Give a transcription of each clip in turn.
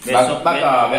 Besok bakal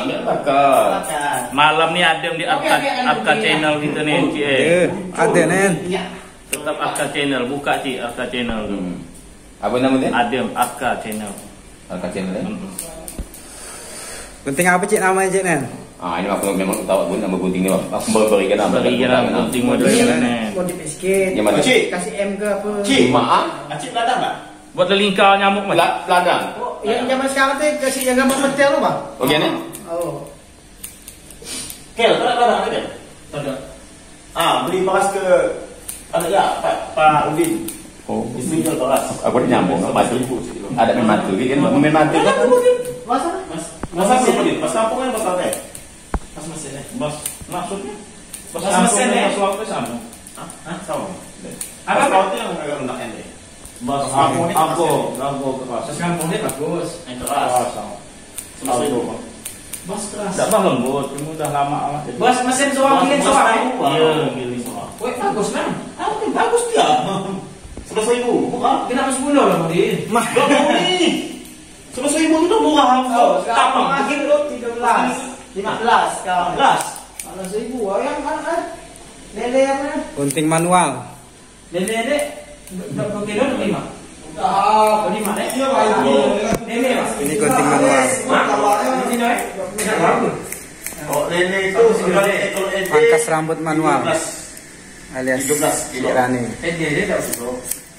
malam nih Adem di Arka channel kita nih, Ada nen. Tetap Arka channel, buka Ci Arka channel. Apa namanya? Adem Arka channel. Arka channel. Penting apa Cik namanya Cik nen? Ini aku memang tahu pun nama gunting ni. Aku berikan nama. Berikan gunting model ni. Mau dipiskin. Yang mana? Cik, kasih M ke apa? Cik, maaf. Cik ladang tak? Buat lingkar nyamuk mas. Ladang. Yang zaman sekarang tu kasih yang gambar petel tu bang. Okey ni. Oh. Kel, tak ada ladang ada? Tak ada. Beli beras ke ada ya Pak Udin. Oh, Isteri jual beras. aku dah nyambung mati. Ada main mati kan? Main mati kan? Masa? Masa belum Udin? Pas kampung kan pas kampung. Pas mesin eh. Bos, maksudnya? Pas mesin Pas waktu sama. Sama. Apa? Pas kampung yang agak rendah kan deh. Bos, Kampung ni aku keras. Pas kampung dia bagus. Keras. Selesai dulu. Bos keras. Tak bah lembut, cuma dah lama amat. Bos mesin soal giling soal. Iya, giling soal. Weh bagus kan? Bagus dia. 11.000. Murah. Kenapa 10 lah mau di? Mah, berapa ni? 11.000 tu dah murah. Sekarang akhir tu 13, 15 sekarang. 15. Kalau 1000 yang kan? Lele apa? Gunting manual. Lele berapa kilo? 5. Ah, 5 deh. Lele mas. Ini gunting manual. Ini deh. Berapa? Oh, nenek itu sebenarnya ekor ede. Pangkas rambut manual. 12. Alias 12 Cik Rani. Dia tak suka.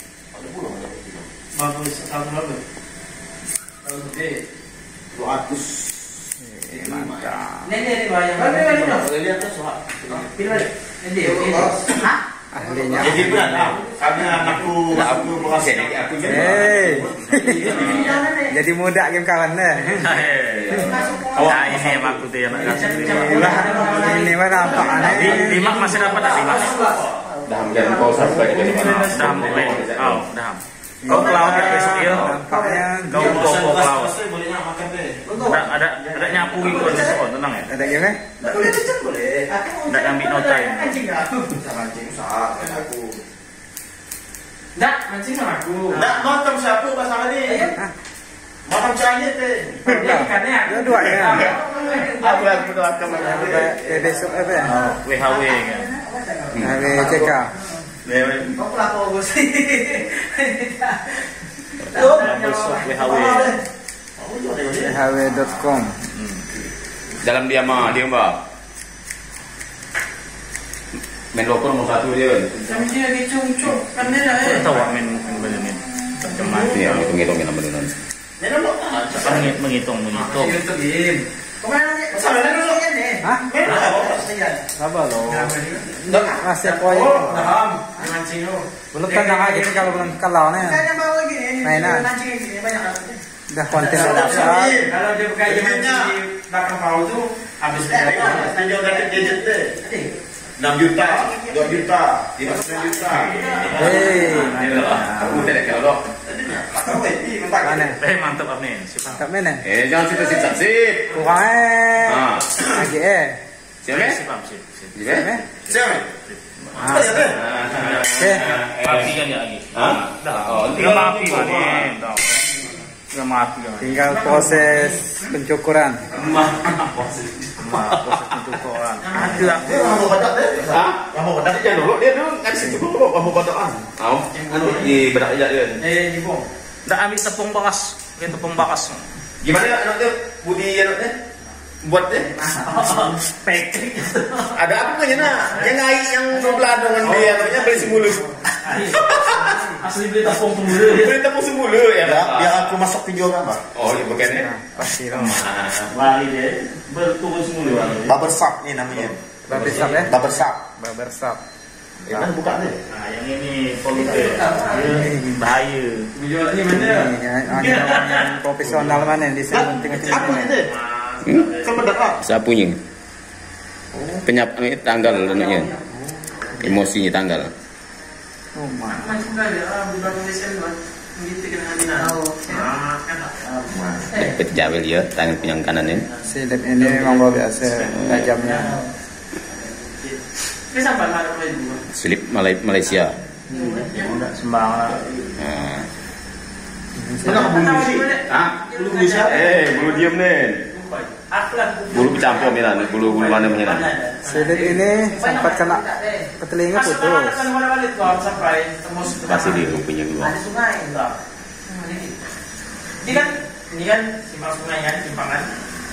Bagus, satu berapa? Kalau gede 200. Mantap. Lele bayar. Lele Lele atas suha. Pilih. Lele. Hah? Ahlinya. Jadi berat lah. Karena anakku berhasil. Aku Jadi muda game kawan deh. Nah ini yang aku tuh yang nak kasih. Ini mah nampak aneh. Limak masih dapat tak limak? Dah menjadi kau sampai ke mana? Dah mulai. Oh, dah. Kau pelaut ya besok dia. Nampaknya Kau pelaut. Boleh nak makan deh. Ada nyapu gitu besok, tenang ya. ada game? Boleh boleh. Ada yang ambil no time. Mancing tak? Mancing usaha aku. Tak, mancing sama aku. Nak makan siapa pasal ni? Makan cahaya teh. Dia ikannya. Dua-duanya. Aku doakan mana. Besok apa ya? WHW kan. WCK. Kau pelakor bos. Besok WHW. WHW.com. Dalam dia mah main lokal nomor 1 dia. Kami dia lagi cung-cung. Kan dia dah Tahu main begini. Macam Iya, hitung-hitung nama beneran. menghitung. Kau mana ni? Pasal mana dulu ni? Hah? Sabar loh. Masih koyo. Faham. Mancing tu. Belum tandang aja kan kalau belum kalau nih. Kan yang bawa lagi ni. Mainan. Mancing ni banyak. Udah konten udah dapat. Kalau dia bekerja mancing di belakang pau tu habis dia. Tunjuk gadget gadget deh. 6 juta, 2 juta, 5 juta. Aku tidak kalau. Mana? Mantap nih. Mantap mana? Jangan sip sip. Kurang lagi Siapa? Sip. Siapa? Siapa? Oke. Mati kan ya lagi. Dah. Oh, Tinggal mati kan nih. Tinggal mati kan. Tinggal proses pencukuran. Proses pencukuran. Ada aku. Kamu badak deh. Hah? Kamu badak Jangan dulu dia dulu kan situ dulu kamu badakan. Au. Di bedak aja dia. Di bawah. Dah ambil tepung bakas. Tepung bakas. Gimana anak dia? Budi anaknya? Buat deh. Patrick. Ada apa punya nak? Yang ngai yang sebelah dengan dia namanya beli semula. Asli beli tepung semula. Beli tepung semula ya. Biar aku masuk video apa? Oh, iya bukan ya. Pasti dong. Wali dia berturun semula. Barbershop ni namanya. Barbershop ya? Barbershop. Barbershop. Mana buka ni? Nah, yang ini poluter. Bahaya. Video ni mana? Yang profesional mana yang bisa penting-penting Apa ini? ni? Kan badak. Sapunya. Penyap tanggal namanya. Emosinya tanggal. Oh my. Mancing dah dia di belakang mesin tu. Gitu kena ambil. Dapat jawel ya tangan yang kanan ini. Silip ini memang luar biasa tajamnya. Ini sampai mana boleh dua? Slip Malaysia. Enggak sembarang lah. Nah. Mana kamu musik? Ah, Bulu siapa? Bulu diem nih. Bulu bercampur nih, bulu mana punya nih? Silit ini sempat kena ke telinga putus. Pasti dia punya dua. Ada sungai. Ini kan simpang sungai kan, simpangan.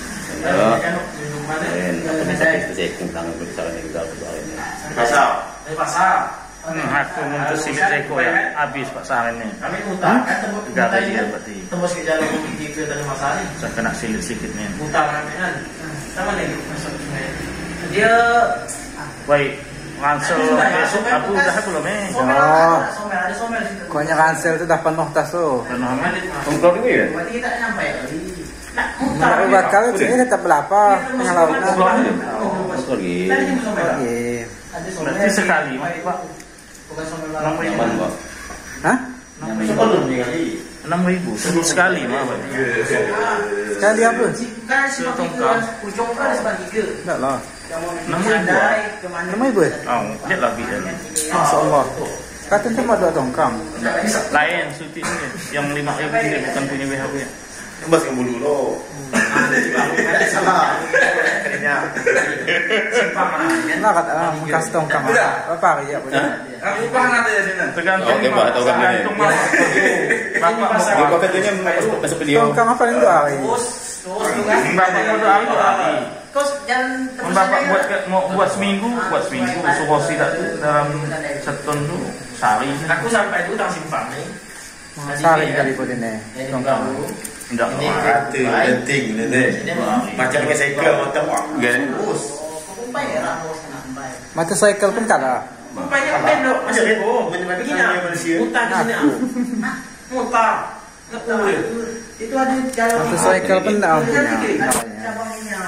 Pasar. Aku untuk silit seko ya habis Pak Sahar ini. Kami mutar kan Tiga dia berarti. tembus ke jalan gigi ke Tanjung Masari. Saya kena silit sedikit nih. Mutar kan. Sama nih masuk sungai. Dia Baik, langsung besok aku udah belum ada somel situ. Koknya kansel itu dah penuh tas tuh. Penuh amat. Tongkrong dulu ya? Berarti kita nyampe lagi. Nah, Nah, bakal ini tetap berapa tengah lautnya. Tongkrong lagi. Iya. Ada somel. Berarti sekali, Pak. Bukan somel Nyaman kok. Hah? Sebelum nih kali. 6.000 sekali mah berarti. Sekali apa? Kan si ujung kan sebagi ke. Enggak lah. 6.000. Nama ibu? Oh, lihat lagi dan. Masya-Allah. Kata itu mau dua tongkang. Lain suti ini yang 5.000 ini bukan punya WHB ya. Tembus ke bulu lo. Ada salah. Nah kata bekas tongkang. Apa ya? Aku paham ada ya sini. Tergantung Oke, Pak, atau kami ini. Bapak Dia pakai ini masuk video. Tongkang apa itu hari? Bapak mau doa itu hari. Terus jalan terus Bapak mau buat seminggu, suruh tidak dalam setun tuh sehari. Aku sampai itu tang simpang nih. Sari kali pun ini. Tongkang. Enggak. Penting ini. Macam kayak cycle motor. Motorcycle pun kalah. Banyak pendok masih Oh, menyebabkan manusia. mutar di sini. Mutar. Itu ada jalan. Motorcycle pun tak punya. Cabangnya.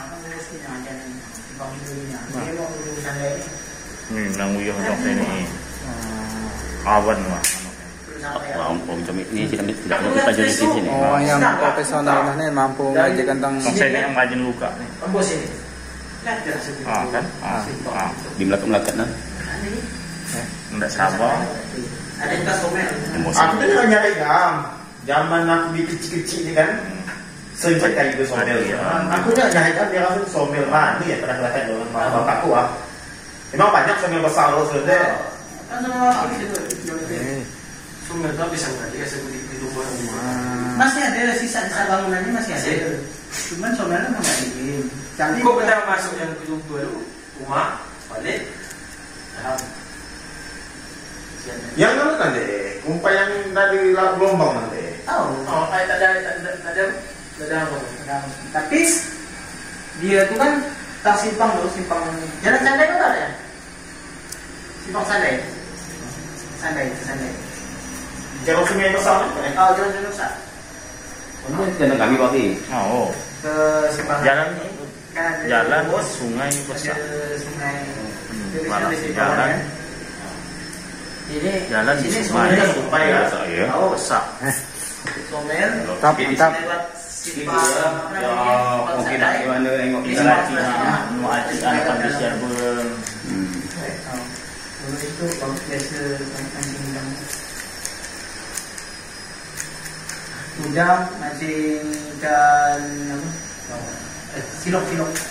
Nang uyuh dok ini. Awan mah. Om Comik ini kita tidak pelajari di sini. Oh, yang profesional ini mampu mengajarkan tentang Saya ini yang rajin luka nih. Tembus ini. Lihat Kan? Di melakat nah. Enggak sabar. Ada yang tas somel. Aku tuh nggak nyari gam. Zaman aku di kecil-kecil ini kan, sering kayak gitu somel. Aku nggak nyari gam, dia langsung somel mana ya kadang-kadang dengan bapakku ah. Emang banyak somel besar loh sebenarnya. Kan sama aku itu. Somel itu bisa nggak dikasih di rumah. Masih ada sisa-sisa bangunannya masih ada. Cuman somelnya nggak bikin. Jadi kok kita masuk yang gedung tua itu rumah balik. Yang mana kan deh, umpai yang dari gelombang nanti. Tahu? Oh, tak ada apa. Tapi dia itu kan tak simpang loh, simpang jalan Sandai itu ada ya? Simpang Sandai. Sandai. Jalan sungai besar kan? Oh, jalan besar. Ini jalan kami pasti. Oh, Ke simpang jalan sungai besar. Sungai. Jalan. Ini Jalan sini sungai. somel ya. Ya. Tahu Besar. somel. tap. Lewat simpang. Mungkin gimana nengok Kita lagi mau aja anak bisa ber. Dulu itu kalau biasa mancing udang, mancing ikan silok.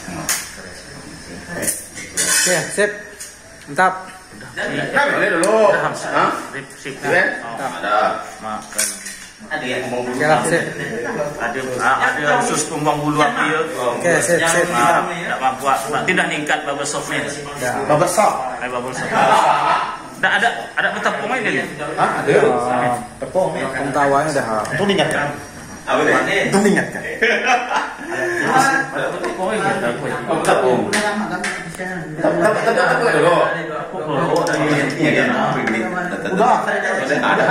Oke, sip. Mantap. Boleh dulu. Hah? Sip. Ada. Makan. ada yang Mau bulu. Oke lah, sip. Ada usus tumbang bulu api ya. Oke, sip. Tidak mampu, tidak ningkat bubble softnya. Babak sok. Bubble soft. Ada betepung aja dia. Hah? Ada. Tepung. Pengetahuannya udah. Itu diingatkan. Apa deh? Itu diingatkan. Ada betepung aja. Tepung. udah lama kan bisa. Tepung dulu. Iya. Udah. Ada.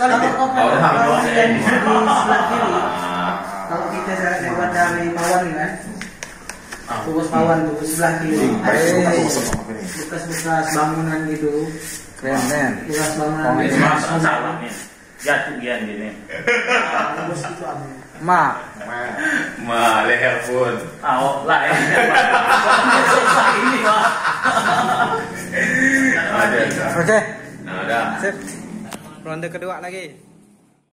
Kalau kita lewat dari Pawan kan, Bukos Pawan tuh sebelah kiri. Bekas-bekas bangunan gitu. Keren. Bekas bangunan. Salah nih. Jatuh gian gini. Terus itu apa? Ma. Leher pun. Oh, lah ini. Oke. Nah, ada. Sip. Ronde kedua lagi.